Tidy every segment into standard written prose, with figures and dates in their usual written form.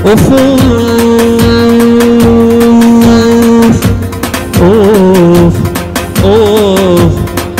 Of of of,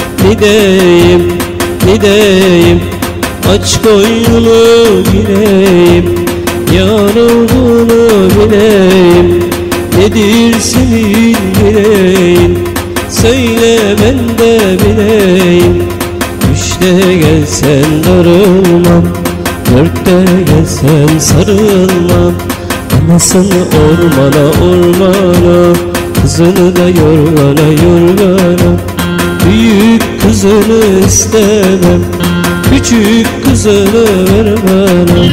gideyim aç koynunu gireyim, yar olduğunu bileyim, nedir senin yüreğin, söyle ben de bileyim. Üçte gelsen darılmam, dörtte gelsen sarılmam. Anasını ormana, kızını da yorgana. Büyük kızını istemem, küçük kızını ver bana.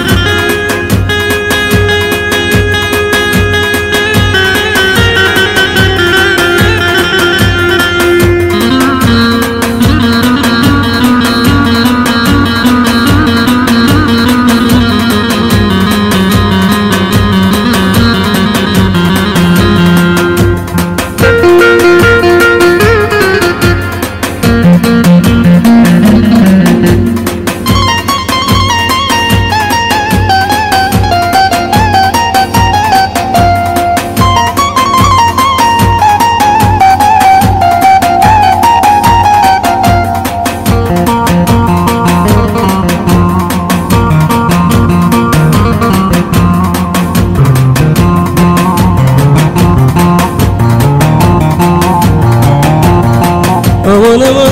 Aman aman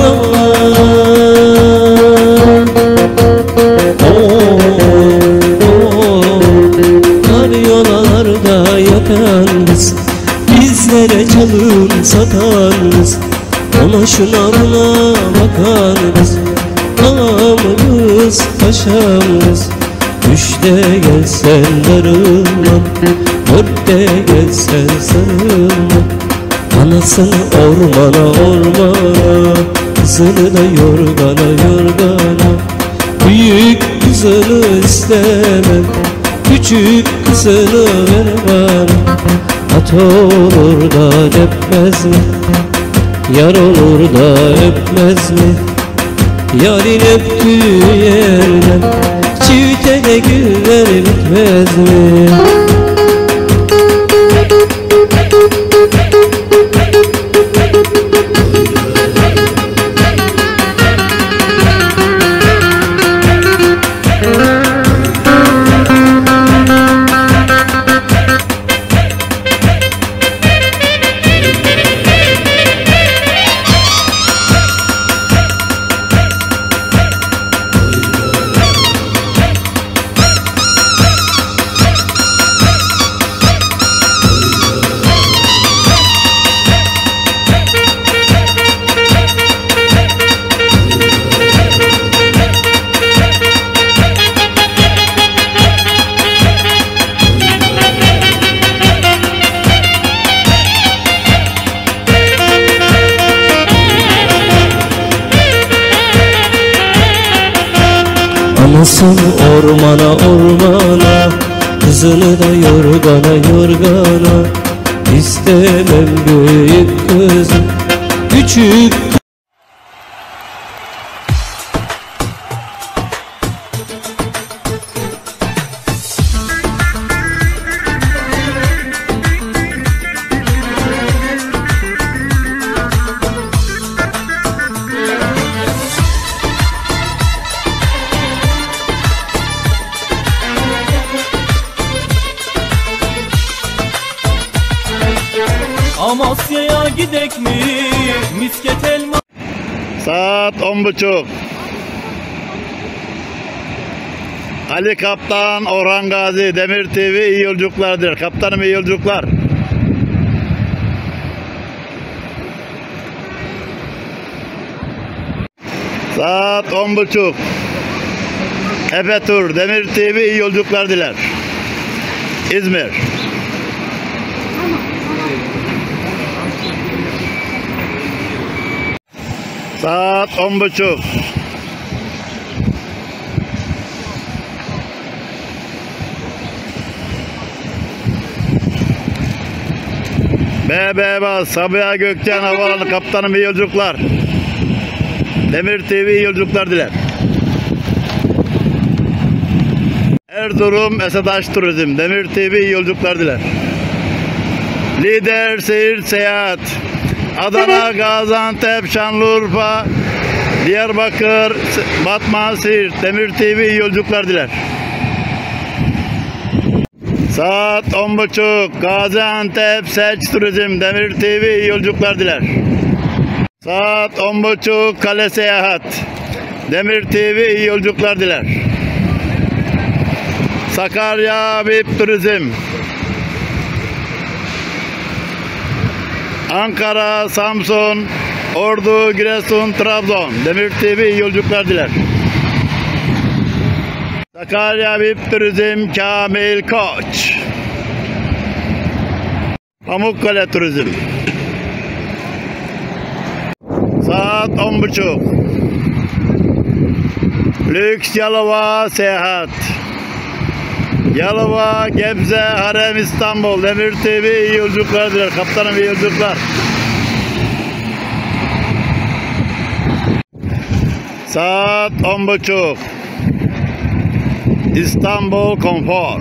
Karyolarda yatan kız, bizlere çalın satan kız, ona şuna buna bakan kız, ağam kız paşam kız. Üçte gelsen darılmam, dörtte gelsen sarılmam. Anasını ormana, kızını da yorgana. Büyük kızını istemem, küçük kızını ver bana. At olur da öpmez mi, yar olur da öpmez mi? Yarın öptüğü yerden çiftede güller bitmez mi? Anasını ormana, kızını da yorgana. İstemem büyük kızı, küçük. Amasya'ya gidek mi? Misket elma. Saat 10.30. Ali Kaptan, Orhan Gazi, Demir TV iyi yolculuklardır. Kaptanım iyi yolculuklar. Saat 10.30. Efe Tur, Demir TV iyi yolculuklar diler. İzmir. Saat 10.30. BB Sabiha Gökçen Havaalanı Kaptanım iyi yolculuklar. Demir TV iyi yolculuklar diler. Erzurum Esadaş Turizm Demir TV iyi yolculuklar diler. Lider Seyir Seyahat Adana, Gaziantep, Şanlıurfa, Diyarbakır, Batman, Siirt Demir TV iyi yolculuklar diler. Saat 10.30 Gaziantep Selç Turizm Demir TV iyi yolculuklar diler. Saat 10.30 Kale Seyahat Demir TV iyi yolculuklar diler. Sakarya VIP Turizm, Ankara, Samsun, Ordu, Giresun, Trabzon Demir TV iyi yolculuklar diler. Sakarya VIP Turizm Kamil Koç, Pamukkale Turizm. Saat 10.30 Lüks Yalova Seyahat Yalova, Gebze, Harem, İstanbul Demir TV iyi yolculuklar diler. Kaptanım iyi yolculuklar. Saat 10.30 İstanbul Konfor,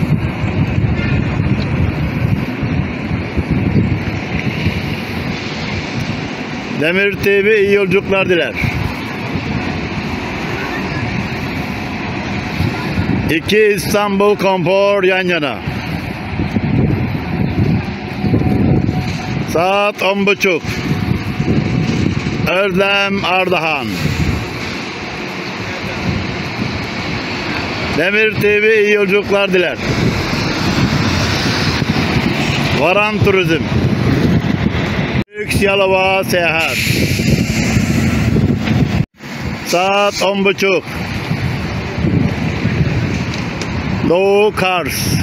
Demir TV iyi yolculuklar diler. 2 İstanbul Konfor yan yana. Saat 10.30 Özlem Ardahan Demir TV iyi yolculuklar diler. Varan Turizm, Lüks Yalova Seyahat. Saat 10.30 Doğu Kars,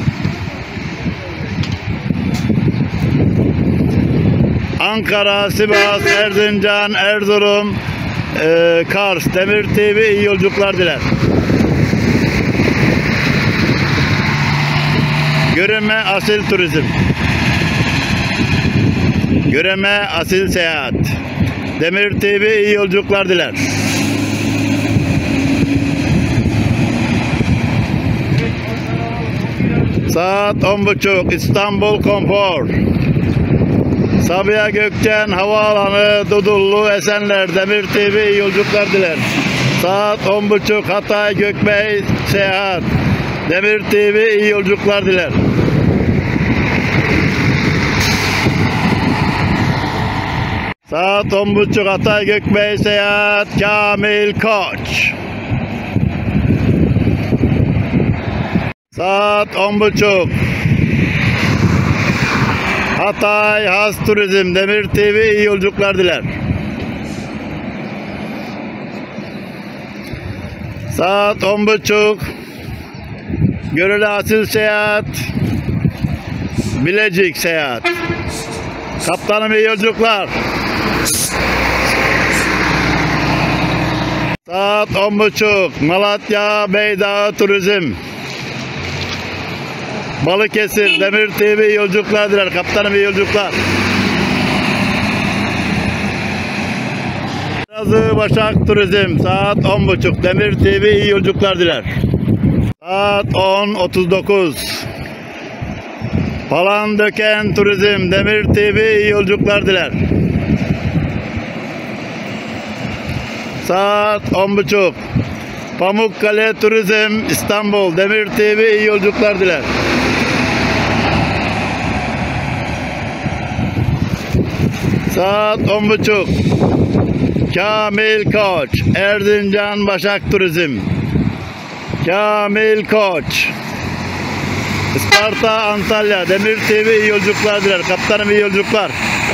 Ankara, Sivas, Erzincan, Erzurum, Kars Demir TV iyi yolculuklar diler. Göreme Asil Turizm, Göreme Asil Seyahat Demir TV iyi yolculuklar diler. Saat 10.30 İstanbul Konfor, Sabiha Gökçen Havaalanı, Dudullu, Esenler Demir TV iyi yolculuklar diler. Saat 10.30 Hatay Gökbey Seyahat Demir TV iyi yolculuklar diler. Saat 10.30 Hatay Gökbey Seyahat Kamil Koç. Saat 10.30 Hatay Has Turizm Demir TV iyi yolculuklar diler. Saat 10.30 Görele Asil Seyahat Bilecik Seyahat. Kaptanım iyi yolculuklar. Saat 10.30 Malatya Beydağ Turizm Balıkesir Demir TV iyi yolculuklar diler. Kaptanım iyi yolculuklar. Elazığ Başak Turizm saat 10.30 Demir TV iyi yolculuklar diler. Saat 10.39 Palandöken Turizm Demir TV iyi yolculuklar diler. Saat 10.30 Pamukkale Turizm İstanbul Demir TV iyi yolculuklar diler. Saat 10.30 Kamil Koç Erzincan Başak Turizm Kamil Koç Isparta Antalya Demir TV iyi yolculuklar diler. Kaptanım iyi yolculuklar.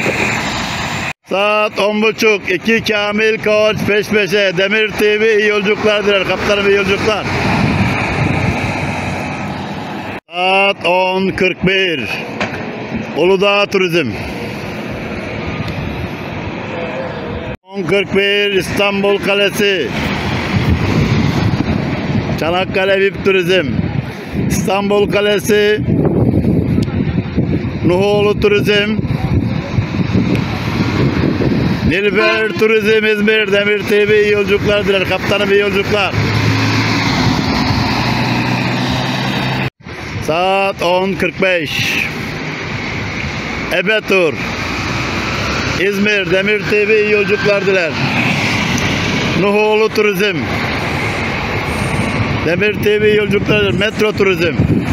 Saat 10.30 2 Kamil Koç peş peşe Demir TV iyi yolculuklar diler. Kaptanım iyi yolculuklar. Saat 10.41 Uludağ Turizm 10.41 İstanbul Kalesi Çanakkale VIP Turizm İstanbul Kalesi Nuhoğlu Turizm Nilüfer Turizm İzmir Demir TV iyi yolculuklar diler. Kaptanım iyi yolculuklar. Saat 10.45. Ebe Tur. İzmir Demir TV iyi yolculuklar diler. Nuhoğlu Turizm. Demir TV iyi yolculuklar diler. Metro Turizm.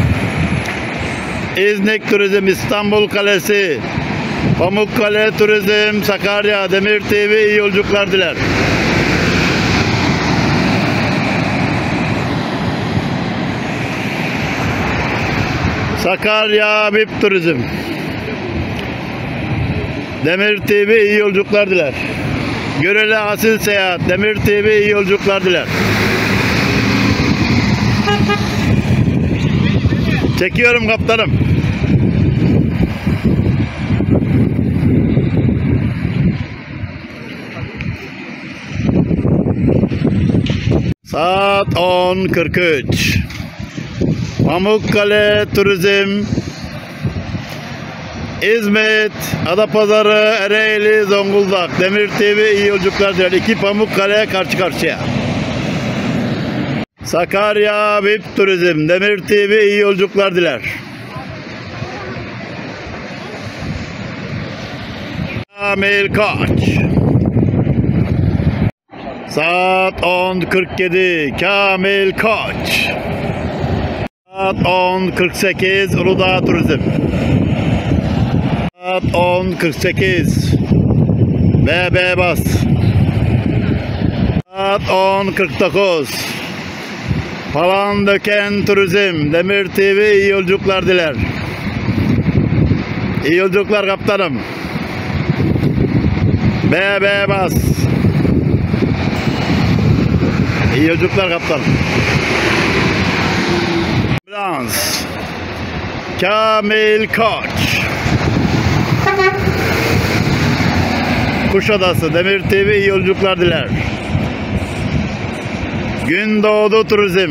İznik Turizm, İstanbul Kalesi. Pamukkale Turizm, Sakarya Demir TV iyi yolculuklar diler. Sakarya VIP Turizm. Demir TV iyi yolculuklar diler. Görele Asil Seyahat Demir TV iyi yolculuklar diler. Çekiyorum kaptanım. Saat 10.43. Pamukkale Turizm, İzmit, Adapazarı, Ereğli, Zonguldak Demir TV iyi yolculuklar diler. 2 Pamukkale karşı karşıya. Sakarya VIP Turizm Demir TV iyi yolculuklar diler. Kamil Koç. Saat 10.47 Kamil Koç. Saat 10.48 Uludağ Turizm. Saat 10.48 BB Bas. Saat 10.49 Palandöken Turizm Demir TV iyi yolculuklar diler. İyi yolculuklar kaptanım. BB Bas. İyi yolculuklar kaptan. Ambulans. Kamil Koç. Kuşadası Demir TV iyi yolculuklar diler. Gündoğdu Turizm.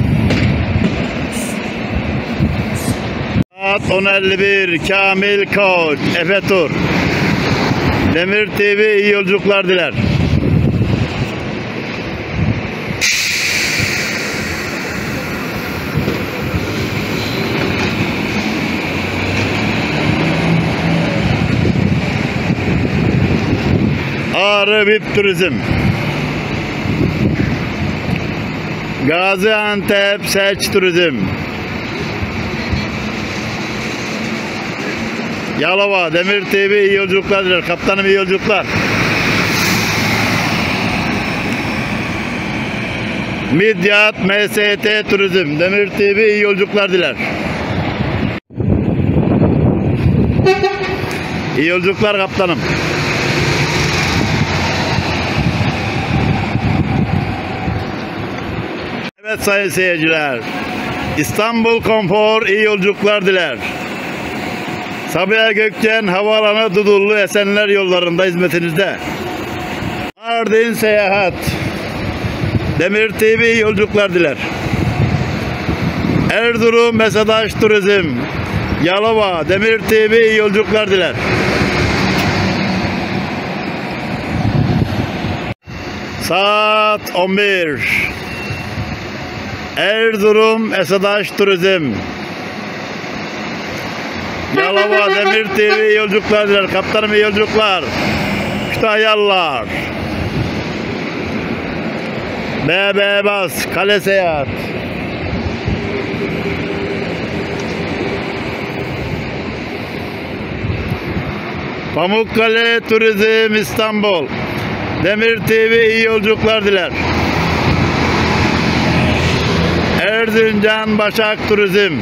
Saat 10.51 Kamil Koç Efe Tur. Demir TV iyi yolculuklar diler. Ağrı VIP Turizm. Gaziantep Seç Turizm. Yalova Demir TV iyi yolculuklar diler. Kaptanım iyi yolculuklar. Midyat MST Turizm Demir TV iyi yolculuklar diler. İyi yolculuklar kaptanım. Evet sayın seyirciler, İstanbul Konfor iyi yolculuklar diler. Sabiha Gökçen Havaalanı Dudullu Esenler yollarında hizmetinizde. Mardin Seyahat Demir TV iyi yolculuklar diler. Erzurum Mesadaş Turizm Yalova Demir TV iyi yolculuklar diler. Saat 11 Erzurum Esadaş Turizm Yalova Demir TV iyi yolculuklar diler. Kaptanım iyi yolculuklar. Kütahyalılar. BB Bas Kale Seyahat. Pamukkale Turizm İstanbul Demir TV iyi yolculuklar diler. Erzincan Başak Turizm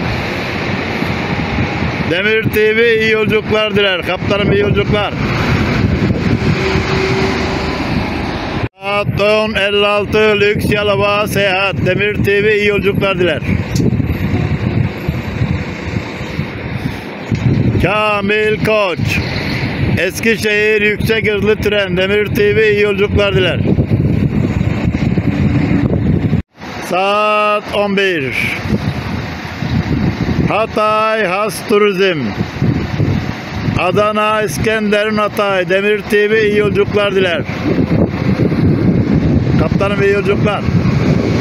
Demir TV iyi yolculuklar diler. Kaptanım iyi yolculuklar. Saat 10.56 Lüks Yalova Seyahat Demir TV iyi yolculuklar diler. Kamil Koç Eskişehir Yüksek Hızlı Tren Demir TV iyi yolculuklar diler. Saat 11 Hatay Has Turizm Adana İskenderun Hatay Demir TV iyi yolculuklar diler. Kaptanım iyi yolculuklar.